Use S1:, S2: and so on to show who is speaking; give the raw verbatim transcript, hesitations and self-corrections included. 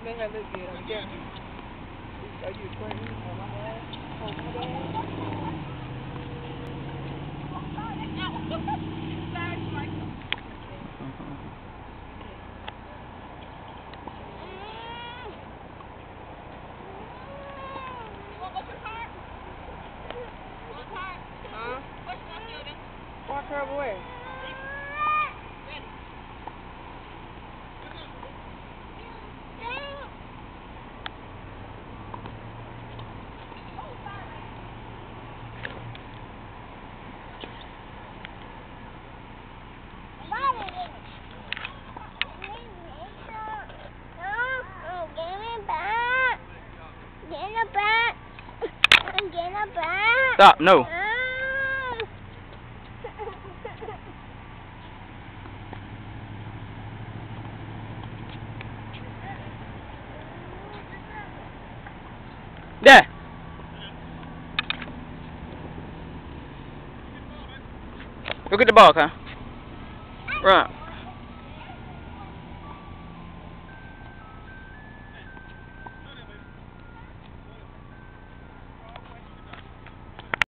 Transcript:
S1: make her look good on the camera. Are you recording? Oh my God. Oh my God. Walk her away.
S2: Stop, no. There. Go get the ball, huh? Run.